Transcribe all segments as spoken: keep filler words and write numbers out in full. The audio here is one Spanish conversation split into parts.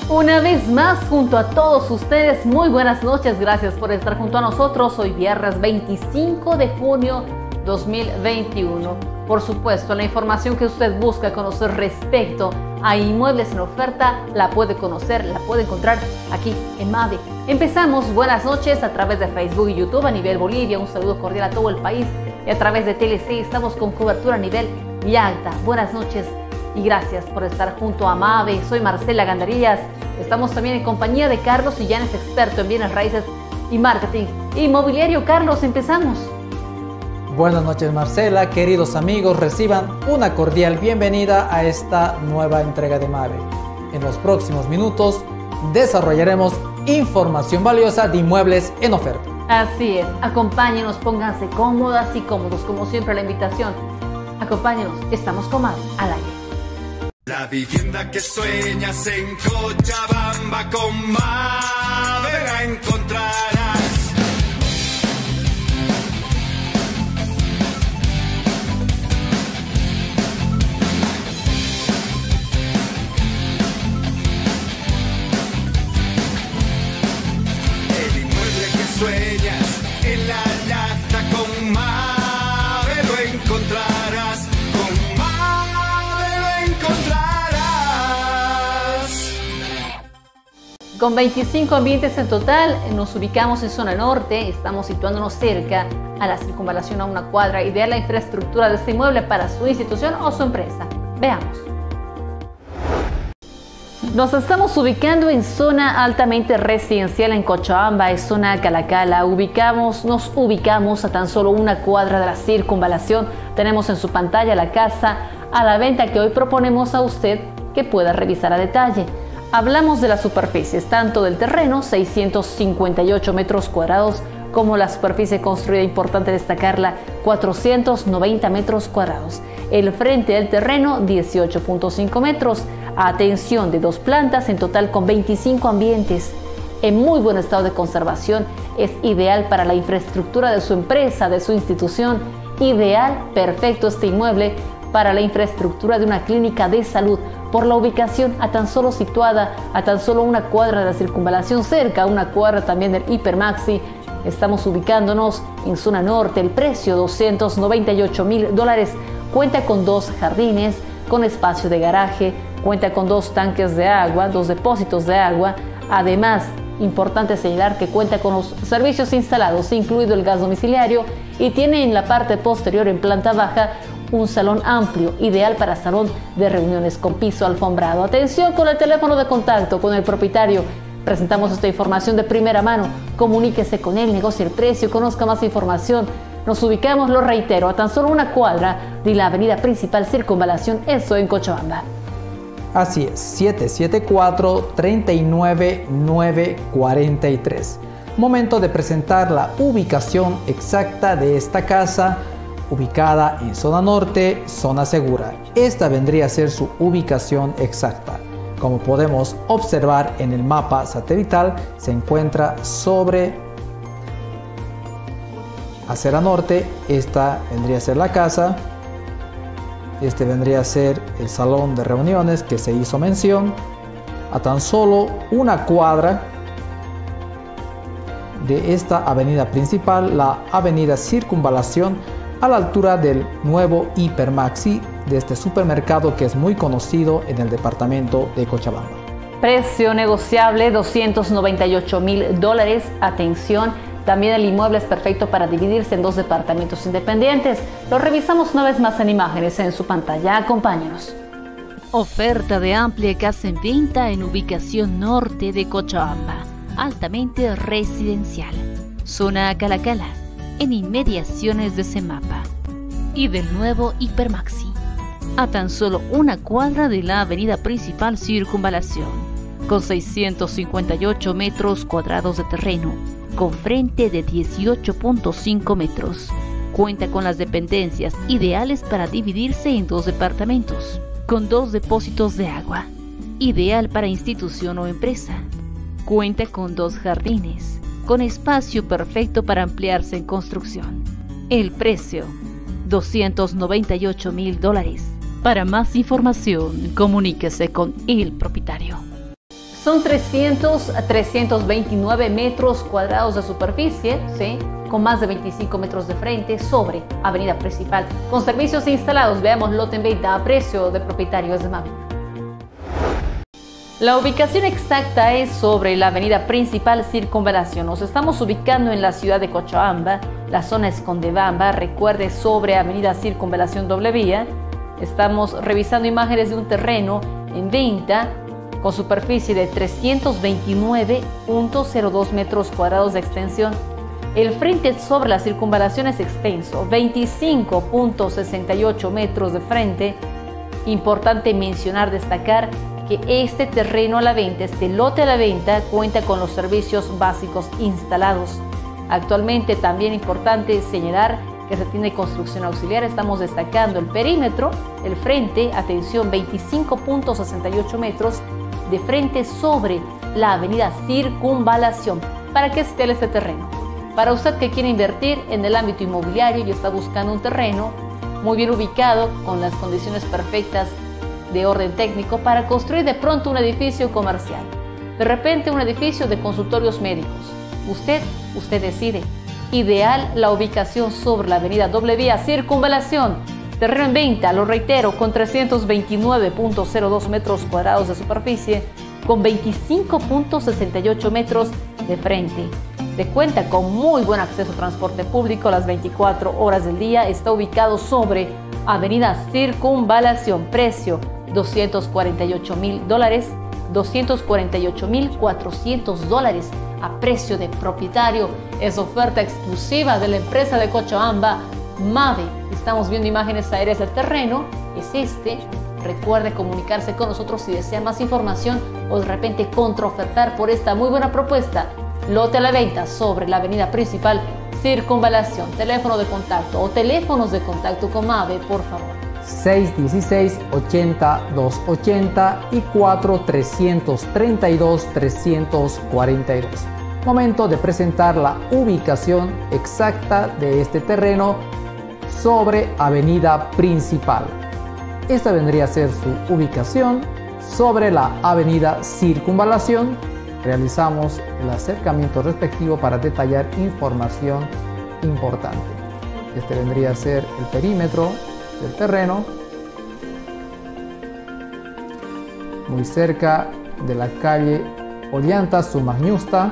Una vez más junto a todos ustedes, muy buenas noches, gracias por estar junto a nosotros. Hoy viernes veinticinco de junio dos mil veintiuno. Por supuesto, la información que usted busca conocer respecto a inmuebles en oferta la puede conocer, la puede encontrar aquí en Mave. Empezamos, buenas noches a través de Facebook y YouTube a nivel Bolivia, un saludo cordial a todo el país, y a través de T L C estamos con cobertura a nivel Villalta. Buenas noches y gracias por estar junto a Mave. Soy Marcela Gandarillas. Estamos también en compañía de Carlos Illanes, experto en bienes raíces y marketing inmobiliario. Carlos, empezamos. Buenas noches, Marcela. Queridos amigos, reciban una cordial bienvenida a esta nueva entrega de Mave. En los próximos minutos desarrollaremos información valiosa de inmuebles en oferta. Así es, acompáñenos, pónganse cómodas y cómodos, como siempre la invitación. Acompáñenos, estamos con Mave al aire. La vivienda que sueñas en Cochabamba, con Mave la encontrarás. El inmueble que sueñas en la Llacta, con Mave lo encontrarás. Con veinticinco ambientes en total, nos ubicamos en zona norte, estamos situándonos cerca a la circunvalación a una cuadra, ideal la infraestructura de este inmueble para su institución o su empresa. Veamos. Nos estamos ubicando en zona altamente residencial en Cochabamba, es zona Calacala. Ubicamos, nos ubicamos a tan solo una cuadra de la circunvalación. Tenemos en su pantalla la casa a la venta que hoy proponemos a usted que pueda revisar a detalle. Hablamos de las superficies, tanto del terreno, seiscientos cincuenta y ocho metros cuadrados, como la superficie construida, importante destacarla, cuatrocientos noventa metros cuadrados. El frente del terreno, dieciocho punto cinco metros. Atención, de dos plantas, en total con veinticinco ambientes. En muy buen estado de conservación, es ideal para la infraestructura de su empresa, de su institución. Ideal, perfecto este inmueble para la infraestructura de una clínica de salud, por la ubicación a tan solo situada a tan solo una cuadra de la circunvalación, cerca a una cuadra también del Hipermaxi. Estamos ubicándonos en zona norte. El precio doscientos noventa y ocho mil dólares. Cuenta con dos jardines, con espacio de garaje, cuenta con dos tanques de agua, dos depósitos de agua. Además, importante señalar que cuenta con los servicios instalados, incluido el gas domiciliario, y tiene en la parte posterior, en planta baja, un salón amplio, ideal para salón de reuniones con piso alfombrado. Atención con el teléfono de contacto con el propietario. Presentamos esta información de primera mano. Comuníquese con él, negocie el precio, conozca más información. Nos ubicamos, lo reitero, a tan solo una cuadra de la avenida principal Circunvalación, eso en Cochabamba. Así es, siete siete cuatro, tres nueve nueve cuatro tres. Momento de presentar la ubicación exacta de esta casa, ubicada en zona norte, zona segura. Esta vendría a ser su ubicación exacta. Como podemos observar en el mapa satelital, se encuentra sobre acera norte. Esta vendría a ser la casa. Este vendría a ser el salón de reuniones que se hizo mención. A tan solo una cuadra de esta avenida principal, la avenida Circunvalación, a la altura del nuevo Hipermaxi, de este supermercado que es muy conocido en el departamento de Cochabamba. Precio negociable doscientos noventa y ocho mil dólares. Atención, también el inmueble es perfecto para dividirse en dos departamentos independientes. Lo revisamos una vez más en imágenes en su pantalla. Acompáñenos. Oferta de amplia casa en venta en ubicación norte de Cochabamba, altamente residencial. Zona Calacala, en inmediaciones de Semapa y del nuevo Hipermaxi, a tan solo una cuadra de la avenida principal Circunvalación, con seiscientos cincuenta y ocho metros cuadrados de terreno, con frente de dieciocho punto cinco metros. Cuenta con las dependencias ideales para dividirse en dos departamentos, con dos depósitos de agua, ideal para institución o empresa. Cuenta con dos jardines, con espacio perfecto para ampliarse en construcción. El precio, doscientos noventa y ocho mil dólares. Para más información, comuníquese con el propietario. Son trescientos a trescientos veintinueve metros cuadrados de superficie, ¿sí? Con más de veinticinco metros de frente sobre avenida principal. Con servicios instalados, veamos lote en venta a precio de propietarios de Mavi. La ubicación exacta es sobre la avenida principal Circunvalación. Nos estamos ubicando en la ciudad de Cochabamba, la zona es Condebamba, recuerde, sobre avenida Circunvalación doble vía. Estamos revisando imágenes de un terreno en venta con superficie de trescientos veintinueve punto cero dos metros cuadrados de extensión. El frente sobre la circunvalación es extenso, veinticinco punto sesenta y ocho metros de frente. Importante mencionar, destacar que este terreno a la venta, este lote a la venta, cuenta con los servicios básicos instalados. Actualmente también importante señalar que se tiene construcción auxiliar. Estamos destacando el perímetro, el frente, atención, veinticinco punto sesenta y ocho metros de frente sobre la avenida Circunvalación. ¿Para qué se este terreno? Para usted que quiere invertir en el ámbito inmobiliario y está buscando un terreno muy bien ubicado, con las condiciones perfectas de orden técnico para construir de pronto un edificio comercial, de repente un edificio de consultorios médicos. Usted, usted decide. Ideal la ubicación sobre la avenida doble vía Circunvalación. Terreno en venta, lo reitero, con trescientos veintinueve punto cero dos metros cuadrados de superficie, con veinticinco punto sesenta y ocho metros de frente. Se cuenta con muy buen acceso a transporte público las veinticuatro horas del día. Está ubicado sobre avenida Circunvalación. Precio doscientos cuarenta y ocho mil dólares, doscientos cuarenta y ocho mil cuatrocientos dólares a precio de propietario. Es oferta exclusiva de la empresa de Cochabamba, Mavi. Estamos viendo imágenes aéreas del terreno, es este. Recuerde comunicarse con nosotros si desea más información o de repente contraofertar por esta muy buena propuesta. Lote a la venta sobre la avenida principal Circunvalación. Teléfono de contacto o teléfonos de contacto con Mavi, por favor. seis uno seis, ochenta, doscientos ochenta y cuatro trescientos treinta y dos, trescientos cuarenta y dos. Momento de presentar la ubicación exacta de este terreno sobre avenida principal. Esta vendría a ser su ubicación sobre la avenida Circunvalación. Realizamos el acercamiento respectivo para detallar información importante. Este vendría a ser el perímetro del terreno, muy cerca de la calle Ollanta Sumagnusta,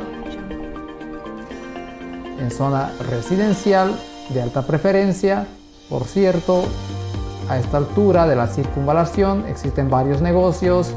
en zona residencial de alta preferencia. Por cierto, a esta altura de la circunvalación existen varios negocios,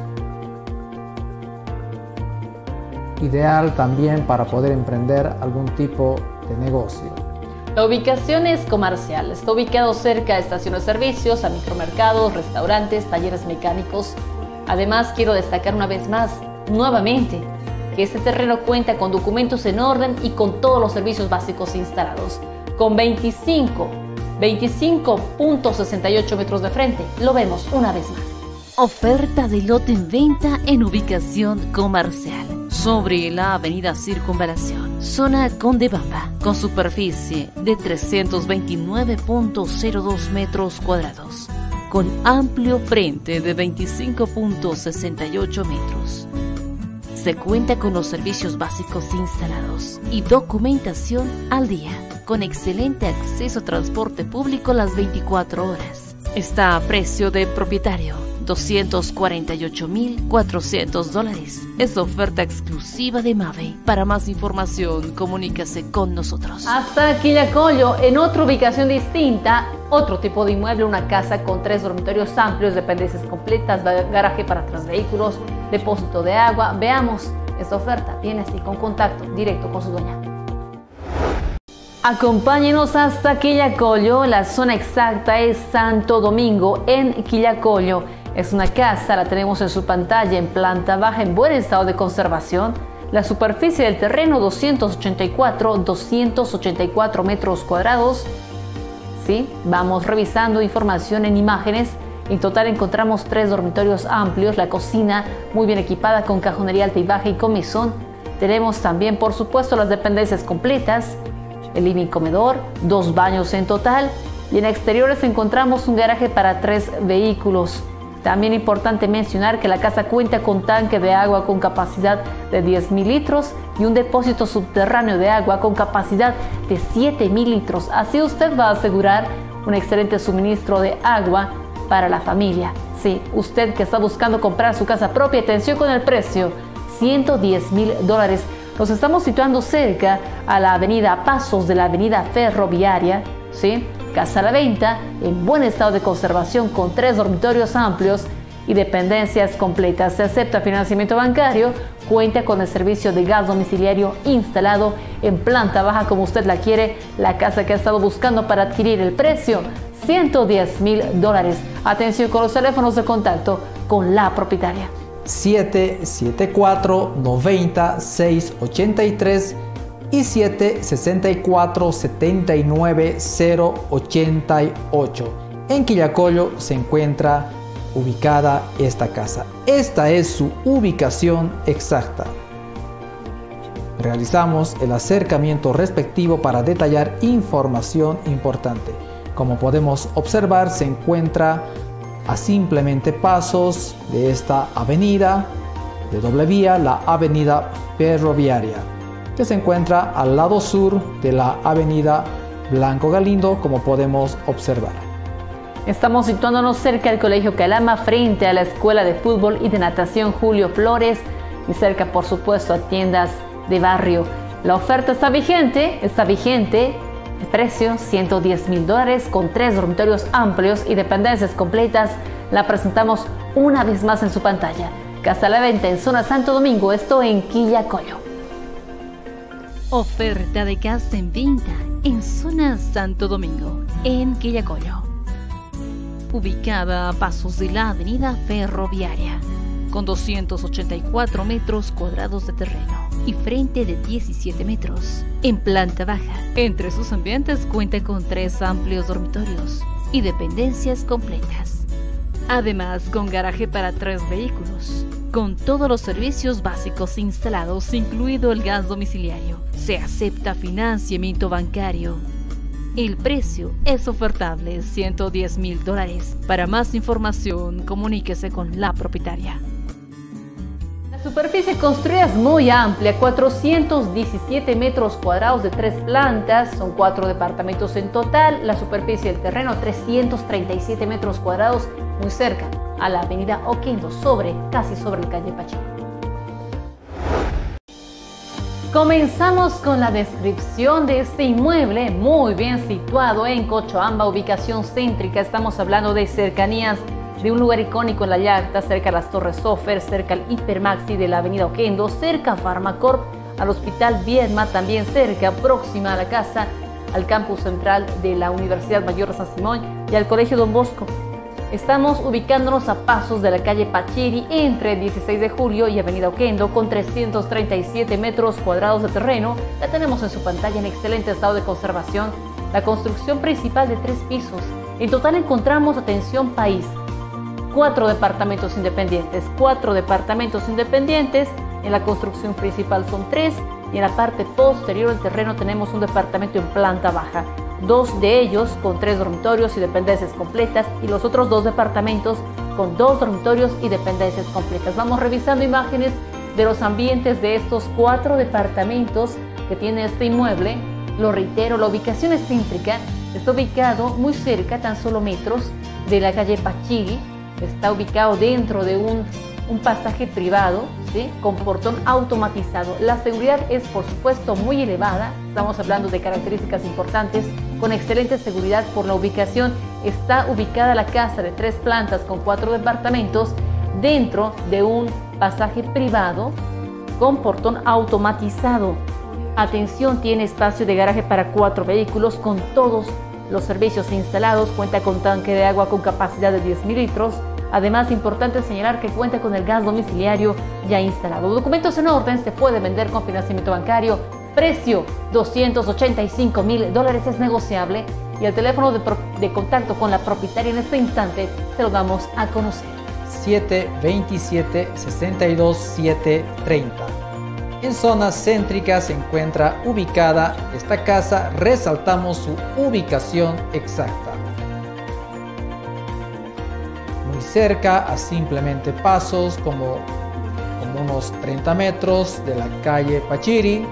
ideal también para poder emprender algún tipo de negocio. La ubicación es comercial, está ubicado cerca de estaciones de servicios, a micromercados, restaurantes, talleres mecánicos. Además, quiero destacar una vez más, nuevamente, que este terreno cuenta con documentos en orden y con todos los servicios básicos instalados. Con veinticinco punto sesenta y ocho metros de frente, lo vemos una vez más. Oferta de lote en venta en ubicación comercial sobre la avenida Circunvalación, zona Condebamba, con superficie de trescientos veintinueve punto cero dos metros cuadrados, con amplio frente de veinticinco punto sesenta y ocho metros. Se cuenta con los servicios básicos instalados y documentación al día, con excelente acceso a transporte público las veinticuatro horas. Está a precio de propietario, doscientos cuarenta y ocho mil cuatrocientos dólares. Es oferta exclusiva de Mavi. Para más información, comunícase con nosotros. Hasta Quillacollo, en otra ubicación distinta, otro tipo de inmueble, una casa con tres dormitorios amplios, dependencias completas, garaje para tres vehículos, depósito de agua. Veamos esta oferta. Viene así, con contacto directo con su dueña. Acompáñenos hasta Quillacollo. La zona exacta es Santo Domingo, en Quillacollo. Es una casa, la tenemos en su pantalla, en planta baja, en buen estado de conservación. La superficie del terreno, doscientos ochenta y cuatro metros cuadrados. ¿Sí? Vamos revisando información en imágenes. En total encontramos tres dormitorios amplios, la cocina muy bien equipada con cajonería alta y baja y con mesón. Tenemos también, por supuesto, las dependencias completas, el living comedor, dos baños en total, y en exteriores encontramos un garaje para tres vehículos. También importante mencionar que la casa cuenta con tanque de agua con capacidad de diez mil litros y un depósito subterráneo de agua con capacidad de siete mil litros. Así usted va a asegurar un excelente suministro de agua para la familia. Sí, usted que está buscando comprar su casa propia, atención con el precio, ciento diez mil dólares. Nos estamos situando cerca a la avenida Pasos de la avenida Ferroviaria, ¿sí? Casa a la venta, en buen estado de conservación, con tres dormitorios amplios y dependencias completas. Se acepta financiamiento bancario, cuenta con el servicio de gas domiciliario instalado en planta baja como usted la quiere. La casa que ha estado buscando para adquirir, el precio, ciento diez mil dólares. Atención con los teléfonos de contacto con la propietaria. siete siete cuatro, noventa, seis ochenta y tres y siete sesenta y cuatro, setenta y nueve, cero ochenta y ocho. En Quillacollo se encuentra ubicada esta casa. Esta es su ubicación exacta. Realizamos el acercamiento respectivo para detallar información importante. Como podemos observar, se encuentra a simplemente pasos de esta avenida de doble vía, la avenida Ferroviaria, que se encuentra al lado sur de la avenida Blanco Galindo, como podemos observar. Estamos situándonos cerca del Colegio Calama, frente a la Escuela de Fútbol y de Natación Julio Flores y cerca, por supuesto, a tiendas de barrio. La oferta está vigente, está vigente. El precio, ciento diez mil dólares, con tres dormitorios amplios y dependencias completas. La presentamos una vez más en su pantalla. Casa a la venta en zona Santo Domingo, esto en Quillacollo. Oferta de casa en venta en zona Santo Domingo, en Quillacollo. Ubicada a pasos de la avenida Ferroviaria, con doscientos ochenta y cuatro metros cuadrados de terreno y frente de diecisiete metros. En planta baja, entre sus ambientes cuenta con tres amplios dormitorios y dependencias completas. Además, con garaje para tres vehículos, con todos los servicios básicos instalados, incluido el gas domiciliario. Se acepta financiamiento bancario. El precio es ofertable, ciento diez mil dólares. Para más información, comuníquese con la propietaria. La superficie construida es muy amplia, cuatrocientos diecisiete metros cuadrados de tres plantas, son cuatro departamentos en total. La superficie del terreno, trescientos treinta y siete metros cuadrados, muy cerca a la avenida Oquendo, sobre, casi sobre la calle Pacheco. Comenzamos con la descripción de este inmueble, muy bien situado en Cochabamba, ubicación céntrica. Estamos hablando de cercanías de un lugar icónico en La Llacta, cerca a las Torres Sofer, cerca al Hipermaxi de la avenida Oquendo, cerca a Farmacorp, al Hospital Viedma, también cerca, próxima a la casa, al campus central de la Universidad Mayor de San Simón y al Colegio Don Bosco. Estamos ubicándonos a pasos de la calle Pachiri, entre dieciséis de julio y avenida Oquendo, con trescientos treinta y siete metros cuadrados de terreno. La tenemos en su pantalla en excelente estado de conservación. La construcción principal de tres pisos. En total encontramos, atención país, cuatro departamentos independientes. Cuatro departamentos independientes. En la construcción principal son tres y en la parte posterior del terreno tenemos un departamento en planta baja. Dos de ellos con tres dormitorios y dependencias completas y los otros dos departamentos con dos dormitorios y dependencias completas. Vamos revisando imágenes de los ambientes de estos cuatro departamentos que tiene este inmueble. Lo reitero, la ubicación es céntrica, está ubicado muy cerca, tan solo metros, de la calle Pachiri. Está ubicado dentro de un, un pasaje privado, ¿sí?, con portón automatizado. La seguridad es, por supuesto, muy elevada. Estamos hablando de características importantes, con excelente seguridad por la ubicación. Está ubicada la casa de tres plantas con cuatro departamentos dentro de un pasaje privado con portón automatizado. Atención, tiene espacio de garaje para cuatro vehículos con todos los servicios instalados. Cuenta con tanque de agua con capacidad de diez mil litros. Además, importante señalar que cuenta con el gas domiciliario ya instalado. Documentos en orden, se puede vender con financiamiento bancario. Precio, doscientos ochenta y cinco mil dólares, es negociable. Y el teléfono de, pro, de contacto con la propietaria en este instante se lo damos a conocer. siete veintisiete, sesenta y dos, siete treinta. En zonas céntricas se encuentra ubicada esta casa. Resaltamos su ubicación exacta. Muy muy cerca, a simplemente pasos como, como unos treinta metros de la calle Pachiri,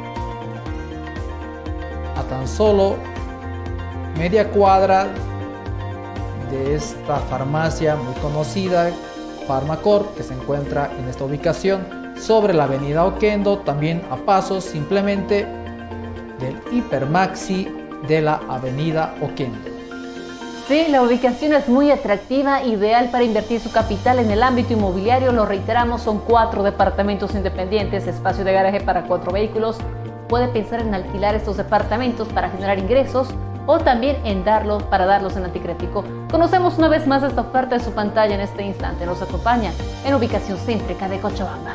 a tan solo media cuadra de esta farmacia muy conocida, Farmacorp, que se encuentra en esta ubicación sobre la avenida Oquendo, también a pasos simplemente del Hipermaxi de la avenida Oquendo. Sí, la ubicación es muy atractiva, ideal para invertir su capital en el ámbito inmobiliario. Lo reiteramos, son cuatro departamentos independientes, espacio de garaje para cuatro vehículos. Puede pensar en alquilar estos departamentos para generar ingresos o también en darlos para darlos en anticrético. Conocemos una vez más esta oferta en su pantalla en este instante. Nos acompaña en ubicación céntrica de Cochabamba.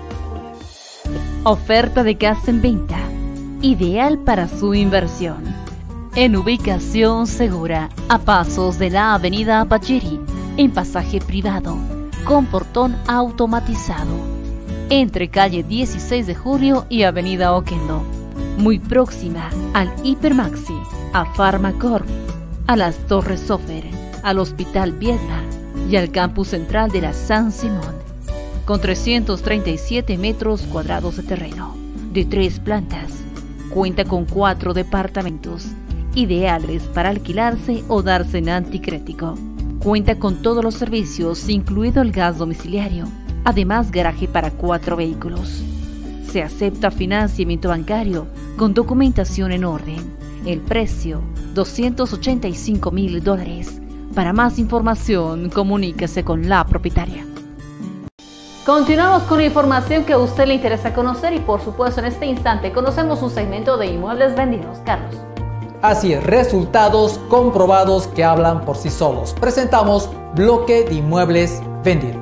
Oferta de casa en venta, ideal para su inversión. En ubicación segura, a pasos de la avenida Pachiri, en pasaje privado, con portón automatizado, entre calle dieciséis de julio y avenida Oquendo, muy próxima al Hipermaxi, a Farmacorp, a las Torres Sofer, al Hospital Viedma y al campus central de la San Simón, con trescientos treinta y siete metros cuadrados de terreno, de tres plantas. Cuenta con cuatro departamentos, ideales para alquilarse o darse en anticrético. Cuenta con todos los servicios, incluido el gas domiciliario, además garaje para cuatro vehículos. Se acepta financiamiento bancario con documentación en orden. El precio, doscientos ochenta y cinco mil dólares. Para más información, comuníquese con la propietaria. Continuamos con la información que a usted le interesa conocer y por supuesto en este instante conocemos un segmento de inmuebles vendidos. Carlos. Así es, resultados comprobados que hablan por sí solos. Presentamos bloque de inmuebles vendidos.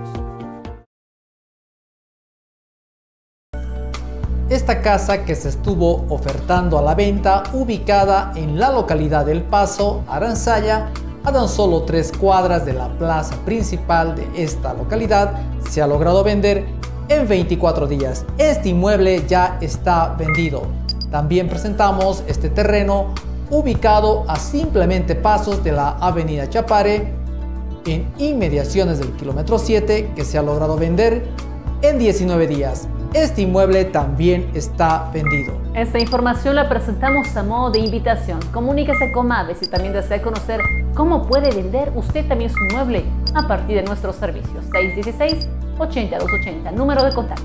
Esta casa que se estuvo ofertando a la venta, ubicada en la localidad del Paso, Aranzaya, a tan solo tres cuadras de la plaza principal de esta localidad, se ha logrado vender en veinticuatro días. Este inmueble ya está vendido. También presentamos este terreno ubicado a simplemente pasos de la avenida Chapare, en inmediaciones del kilómetro siete, que se ha logrado vender en diecinueve días. Este inmueble también está vendido. Esta información la presentamos a modo de invitación. Comuníquese con Mave si también desea conocer cómo puede vender usted también su inmueble a partir de nuestros servicios. seis uno seis, ocho dos ocho cero, número de contacto.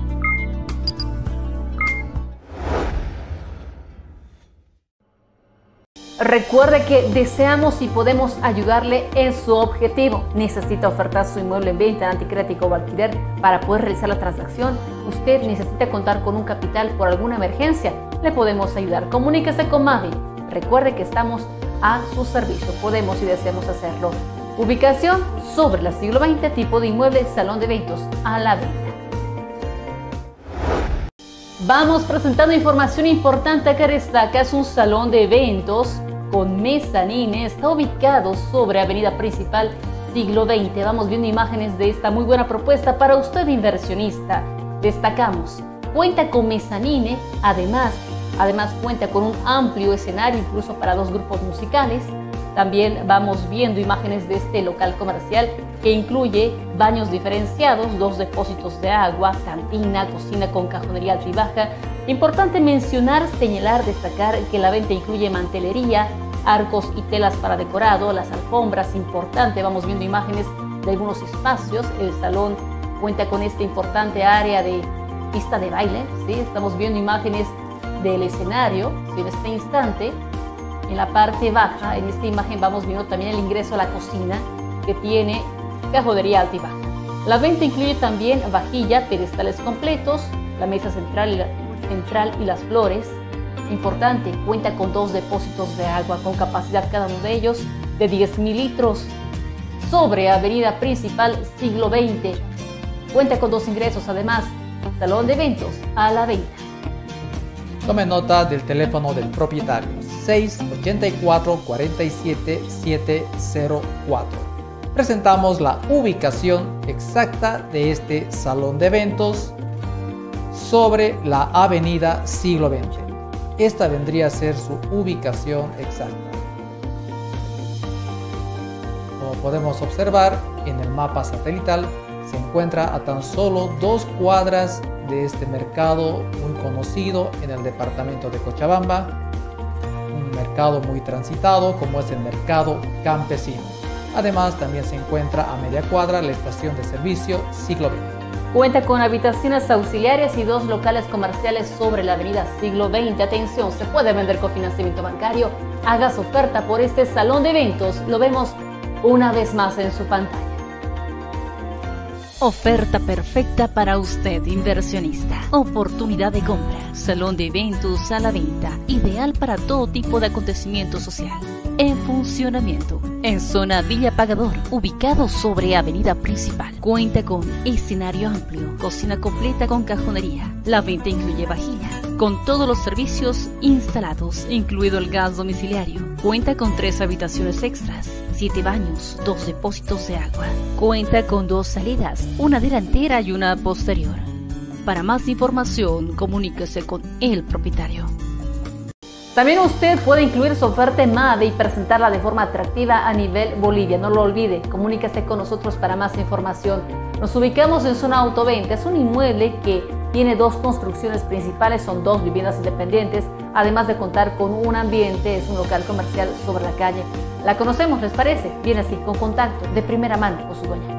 Recuerde que deseamos y podemos ayudarle en su objetivo. Necesita ofertar su inmueble en venta, en anticrético o alquiler para poder realizar la transacción. Usted necesita contar con un capital por alguna emergencia. Le podemos ayudar. Comuníquese con Mavi. Recuerde que estamos a su servicio. Podemos y deseamos hacerlo. Ubicación sobre la siglo veinte, tipo de inmueble, salón de eventos a la venta. Vamos presentando información importante que destaca. Es un salón de eventos con mezanine, está ubicado sobre avenida principal siglo veinte. Vamos viendo imágenes de esta muy buena propuesta para usted inversionista. Destacamos, cuenta con mezanine, además, además cuenta con un amplio escenario incluso para dos grupos musicales. También vamos viendo imágenes de este local comercial que incluye baños diferenciados, dos depósitos de agua, cantina, cocina con cajonería alta y baja. Importante mencionar, señalar, destacar que la venta incluye mantelería, arcos y telas para decorado, las alfombras, importante, vamos viendo imágenes de algunos espacios. El salón cuenta con esta importante área de pista de baile, ¿sí? Estamos viendo imágenes del escenario, ¿sí? En este instante. En la parte baja, en esta imagen, vamos viendo también el ingreso a la cocina que tiene cajonería alta y baja. La venta incluye también vajilla, pedestales completos, la mesa central y, la, central y las flores. Importante, cuenta con dos depósitos de agua con capacidad cada uno de ellos de diez mil litros sobre avenida principal siglo veinte. Cuenta con dos ingresos, además, salón de eventos a la venta. Tome nota del teléfono del propietario, seis ocho cuatro, cuatro siete, siete cero cuatro. Presentamos la ubicación exacta de este salón de eventos sobre la avenida siglo veinte. Esta vendría a ser su ubicación exacta. Como Como podemos observar en el mapa satelital, se encuentra a tan solo dos cuadras de este mercado muy conocido en el departamento de Cochabamba, un mercado muy transitado como es el mercado campesino. Además, también se encuentra a media cuadra la estación de servicio Siglo veinte. Cuenta con habitaciones auxiliares y dos locales comerciales sobre la avenida Siglo veinte. Atención, se puede vender con financiamiento bancario. Haga su oferta por este salón de eventos. Lo vemos una vez más en su pantalla. Oferta perfecta para usted, inversionista. Oportunidad de compra. Salón de eventos a la venta. Ideal para todo tipo de acontecimiento social. En funcionamiento. En zona Villa Pagador, ubicado sobre avenida principal. Cuenta con escenario amplio, cocina completa con cajonería. La venta incluye vajilla, con todos los servicios instalados, incluido el gas domiciliario. Cuenta con tres habitaciones extras, siete baños, dos depósitos de agua. Cuenta con dos salidas, una delantera y una posterior. Para más información, comuníquese con el propietario. También usted puede incluir su oferta en MAVE y presentarla de forma atractiva a nivel Bolivia. No lo olvide, comuníquese con nosotros para más información. Nos ubicamos en zona Autoventa. Es un inmueble que tiene dos construcciones principales, son dos viviendas independientes, además de contar con un ambiente, es un local comercial sobre la calle. ¿La conocemos, les parece? Viene así, con contacto de primera mano con su dueña.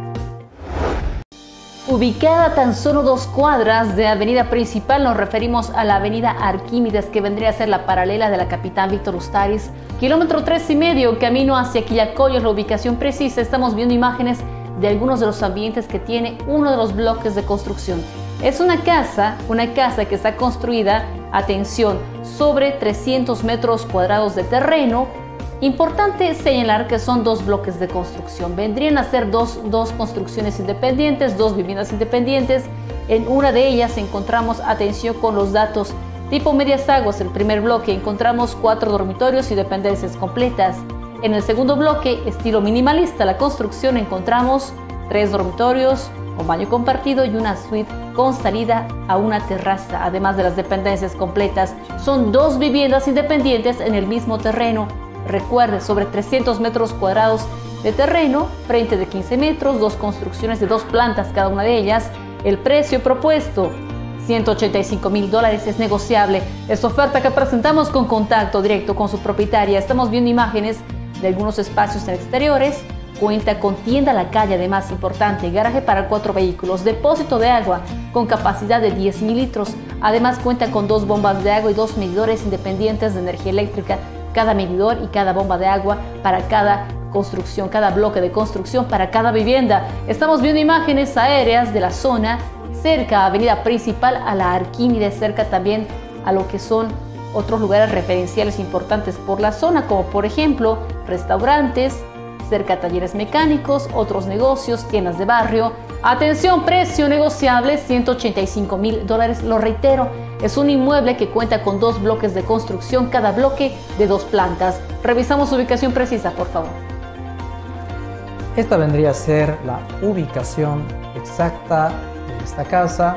Ubicada a tan solo dos cuadras de avenida principal, nos referimos a la avenida Arquímedes, que vendría a ser la paralela de la Capitán Víctor Ustaris, kilómetro tres y medio, camino hacia Quillacollo, es la ubicación precisa. Estamos viendo imágenes de algunos de los ambientes que tiene uno de los bloques de construcción. Es una casa, una casa que está construida, atención, sobre trescientos metros cuadrados de terreno. Importante señalar que son dos bloques de construcción. Vendrían a ser dos, dos construcciones independientes, dos viviendas independientes. En una de ellas encontramos, atención con los datos, tipo medias aguas. El primer bloque encontramos cuatro dormitorios y dependencias completas. En el segundo bloque, estilo minimalista, la construcción, encontramos tres dormitorios, un baño compartido y una suite con salida a una terraza, además de las dependencias completas. Son dos viviendas independientes en el mismo terreno. Recuerde, sobre trescientos metros cuadrados de terreno, frente de quince metros, dos construcciones de dos plantas cada una de ellas. El precio propuesto, ciento ochenta y cinco mil dólares, es negociable. Es oferta que presentamos con contacto directo con su propietaria. Estamos viendo imágenes de algunos espacios en exteriores. Cuenta con tienda a la calle, además importante, garaje para cuatro vehículos, depósito de agua con capacidad de diez mil litros. Además cuenta con dos bombas de agua y dos medidores independientes de energía eléctrica. Cada medidor y cada bomba de agua para cada construcción, cada bloque de construcción, para cada vivienda. Estamos viendo imágenes aéreas de la zona, cerca a avenida principal, a la Arquímedes, cerca también a lo que son otros lugares referenciales importantes por la zona, como por ejemplo restaurantes, cerca talleres mecánicos, otros negocios, tiendas de barrio. Atención, precio negociable, ciento ochenta y cinco mil dólares, lo reitero. Es un inmueble que cuenta con dos bloques de construcción, cada bloque de dos plantas. Revisamos su ubicación precisa, por favor. Esta vendría a ser la ubicación exacta de esta casa.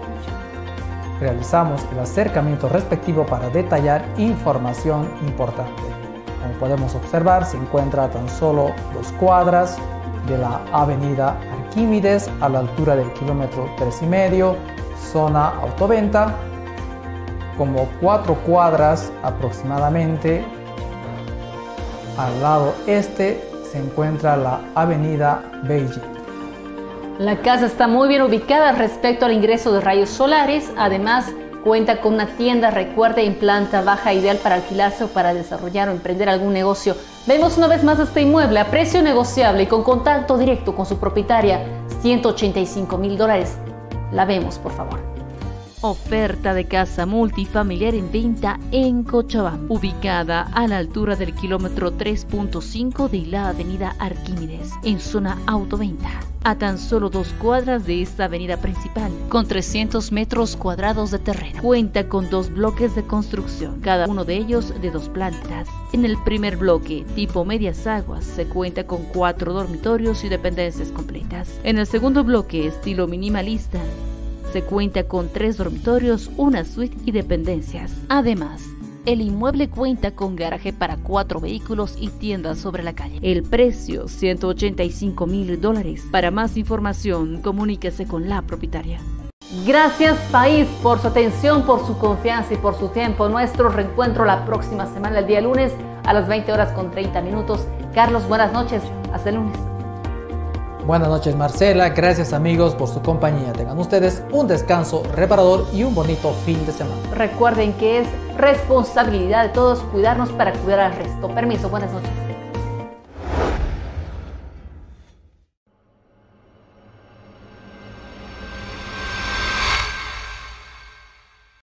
Realizamos el acercamiento respectivo para detallar información importante. Como podemos observar, se encuentra a tan solo dos cuadras de la avenida Arquímedes, a la altura del kilómetro tres y medio, zona Autoventa. Como cuatro cuadras aproximadamente al lado este se encuentra la avenida Beijing. La casa está muy bien ubicada respecto al ingreso de rayos solares. Además cuenta con una tienda, recuerde, en planta baja, ideal para alquilarse o para desarrollar o emprender algún negocio. Vemos una vez más este inmueble a precio negociable y con contacto directo con su propietaria, ciento ochenta y cinco mil dólares. La vemos, por favor. Oferta de casa multifamiliar en venta en Cochabamba, ubicada a la altura del kilómetro tres punto cinco de la avenida Arquímedes, en zona Autoventa, a tan solo dos cuadras de esta avenida principal, con trescientos metros cuadrados de terreno. Cuenta con dos bloques de construcción, cada uno de ellos de dos plantas. En el primer bloque, tipo medias aguas, se cuenta con cuatro dormitorios y dependencias completas. En el segundo bloque, estilo minimalista, se cuenta con tres dormitorios, una suite y dependencias. Además, El inmueble cuenta con garaje para cuatro vehículos y tiendas sobre la calle. El precio, ciento ochenta y cinco mil dólares. Para más información, comuníquese con la propietaria. Gracias, país, por su atención, por su confianza y por su tiempo. Nuestro reencuentro la próxima semana, el día lunes, a las veinte horas con treinta minutos. Carlos, buenas noches. Hasta el lunes. Buenas noches, Marcela. Gracias, amigos, por su compañía. Tengan ustedes un descanso reparador y un bonito fin de semana. Recuerden que es responsabilidad de todos cuidarnos para cuidar al resto. Permiso, buenas noches.